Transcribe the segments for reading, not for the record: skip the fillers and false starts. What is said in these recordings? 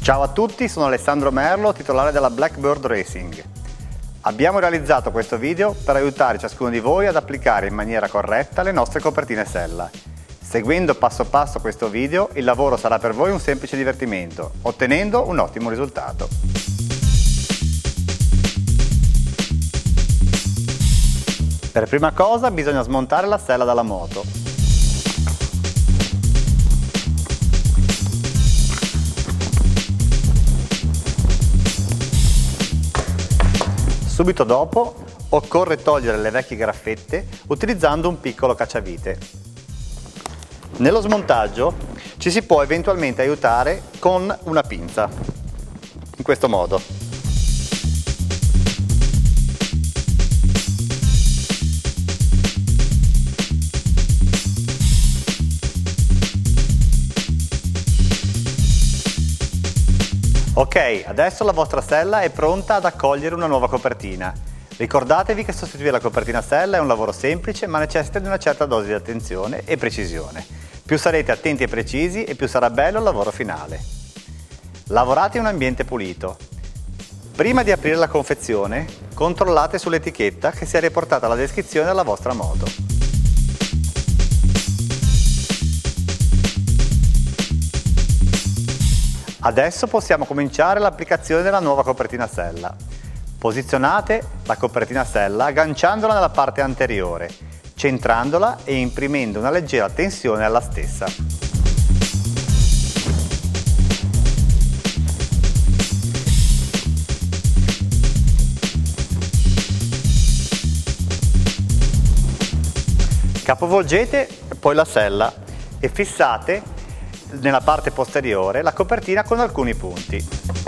Ciao a tutti, sono Alessandro Merlo, titolare della Blackbird Racing. Abbiamo realizzato questo video per aiutare ciascuno di voi ad applicare in maniera corretta le nostre copertine sella. Seguendo passo passo questo video, il lavoro sarà per voi un semplice divertimento, ottenendo un ottimo risultato. Per prima cosa bisogna smontare la sella dalla moto. Subito dopo occorre togliere le vecchie graffette utilizzando un piccolo cacciavite. Nello smontaggio ci si può eventualmente aiutare con una pinza, in questo modo. Ok, adesso la vostra sella è pronta ad accogliere una nuova copertina. Ricordatevi che sostituire la copertina sella è un lavoro semplice ma necessita di una certa dose di attenzione e precisione. Più sarete attenti e precisi e più sarà bello il lavoro finale. Lavorate in un ambiente pulito. Prima di aprire la confezione, controllate sull'etichetta che sia riportata la descrizione della vostra moto. Adesso possiamo cominciare l'applicazione della nuova copertina sella. Posizionate la copertina sella agganciandola nella parte anteriore, centrandola e imprimendo una leggera tensione alla stessa. Capovolgete poi la sella e fissate nella parte posteriore la copertina con alcuni punti.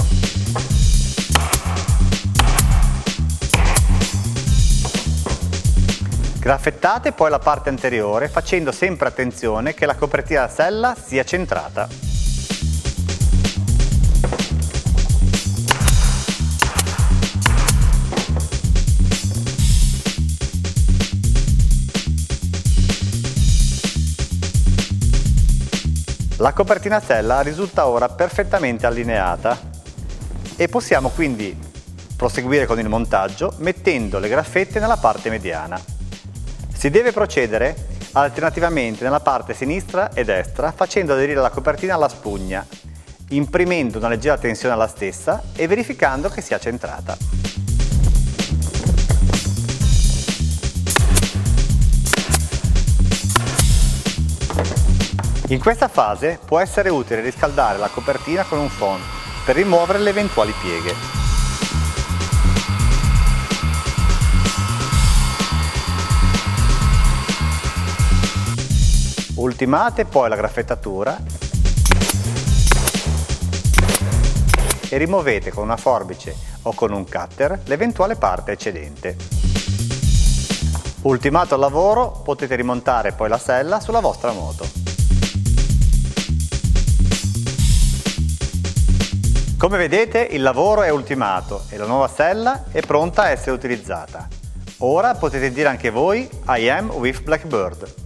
Graffettate poi la parte anteriore facendo sempre attenzione che la copertina sella sia centrata. La copertina sella risulta ora perfettamente allineata e possiamo quindi proseguire con il montaggio mettendo le graffette nella parte mediana. Si deve procedere alternativamente nella parte sinistra e destra facendo aderire la copertina alla spugna, imprimendo una leggera tensione alla stessa e verificando che sia centrata. In questa fase può essere utile riscaldare la copertina con un phon per rimuovere le eventuali pieghe. Ultimate poi la graffettatura e rimuovete con una forbice o con un cutter l'eventuale parte eccedente. Ultimato il lavoro, potete rimontare poi la sella sulla vostra moto. Come vedete il lavoro è ultimato e la nuova sella è pronta a essere utilizzata. Ora potete dire anche voi I am with Blackbird.